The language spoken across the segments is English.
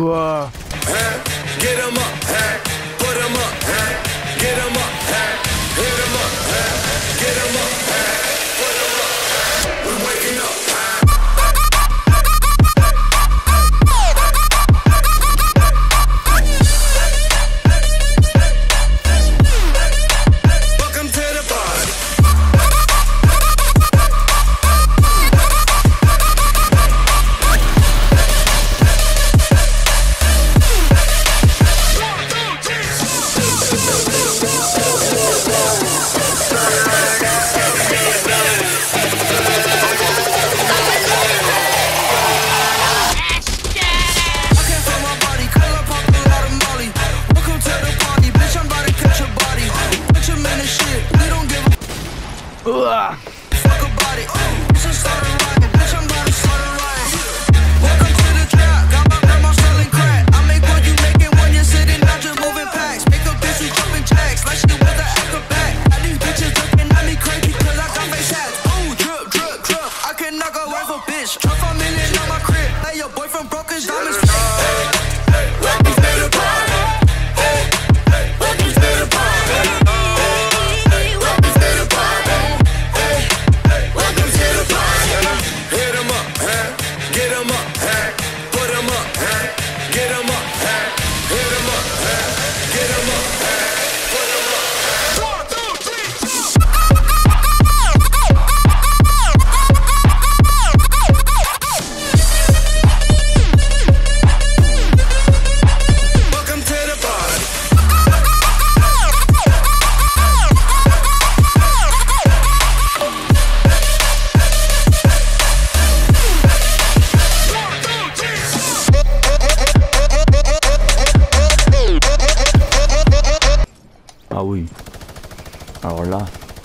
toi. Get 'em up, put 'em up, get 'em up, hit 'em up, get 'em up, put 'em up. We're waking up. Fuck about it. Bitch, I'm starting right. Bitch, I'm about to start a riot. Welcome to the trap. Got my grandma selling crack. I make what you making when you're sitting down just moving packs. Make a bitch who jumping jacks like she was an acrobat. Now these bitches looking at me crazy cause I got face hats. Ooh, drip, drip, drip. I can knock a wife a bitch. Drop $1 million on my crib. Hey, your boyfriend broke his diamonds. Welcome to the party. Welcome to the party. Ah oui. Alors là.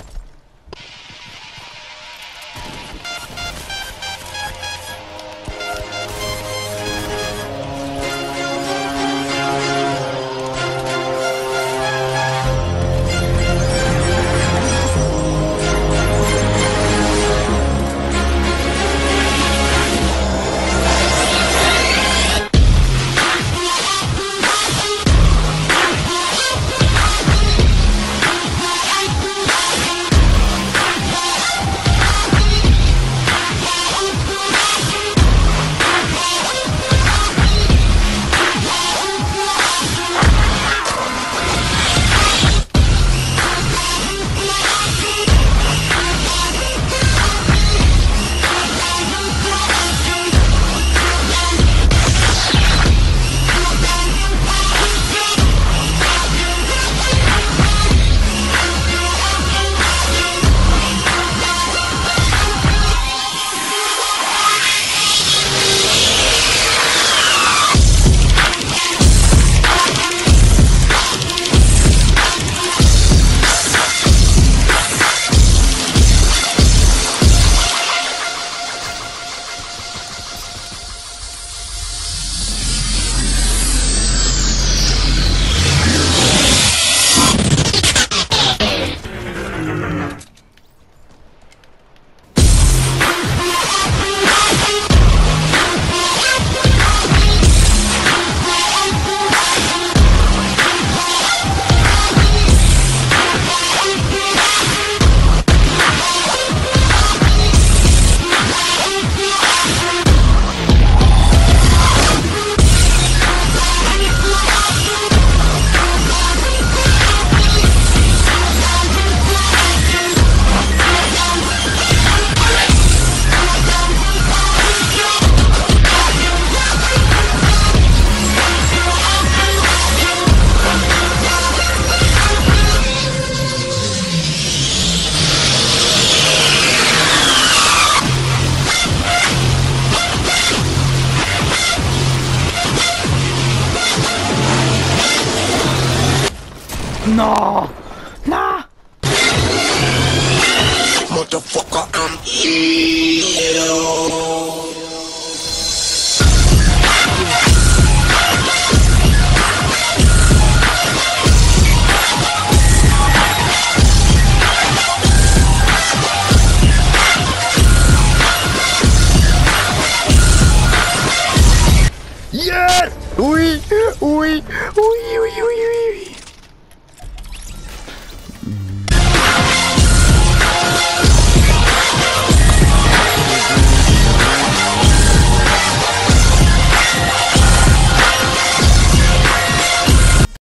Non! Non! Motherfucker, I'm here.